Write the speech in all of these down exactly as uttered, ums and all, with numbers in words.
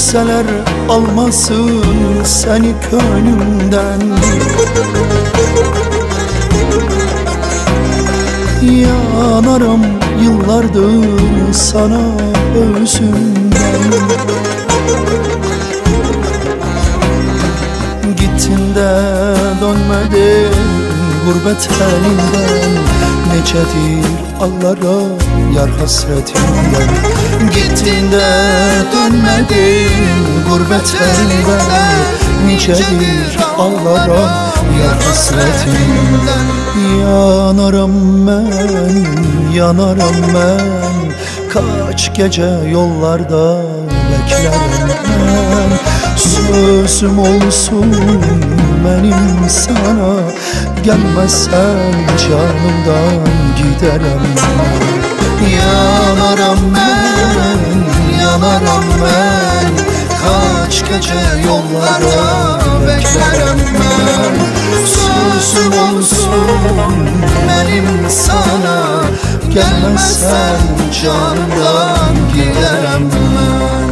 Kimseler almasın seni könlümden. Yanarım yıllardır sana özümden. Gittin de dönmedin gurbet elinden. Necedir ağlara yar hasretinden. Gittin de dönmedin gurbet elinden. Nicedir ağlara yar hasretinden. Yanarım ben, yanarım ben. Kaç gece yollarda beklerim ben. Sözüm olsun benim sana, gelmezsen canımdan giderim ben. Yanarım ben, yanarım ben. Kaç gece yollarda beklerim ben. Sözüm olsun benim sana, gelmezsen canımdan giderim ben.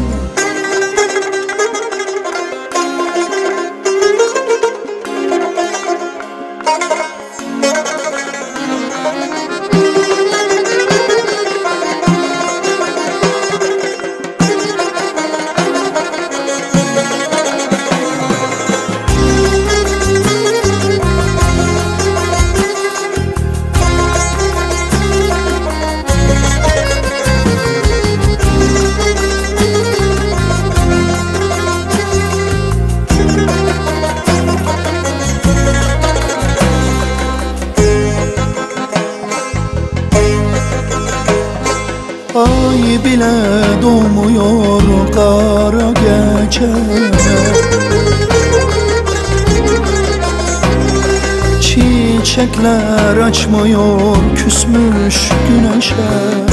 Ay bile doğmuyor kara gece. Çiçekler açmıyor küsmüş güneşe.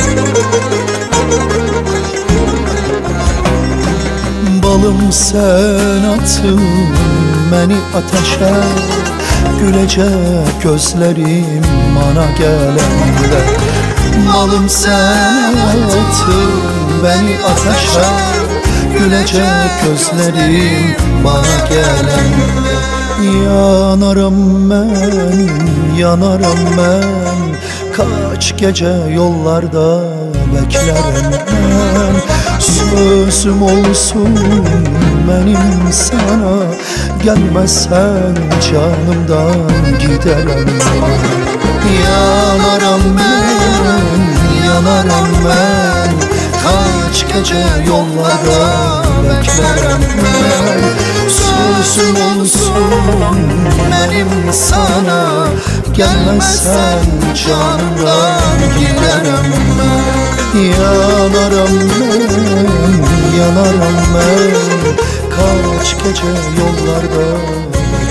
Balım sen attın beni ateşe. Gülecek gözlerim bana gelende. Malım sen attın beni ateşe. Gülecek gözlerim bana gelende. Yanarım ben, yanarım ben. Kaç gece yollarda beklerim ben. Sözüm olsun benim sana, gelmezsen canımdan giderim ben. Yanarım ben, yanarım ben. Kaç gece yollarda beklerim ben. Sözüm olsun benim sana, gelmezsen canımdan giderim ben. Yanarım ben, yanarım ben. Kaç gece yollarda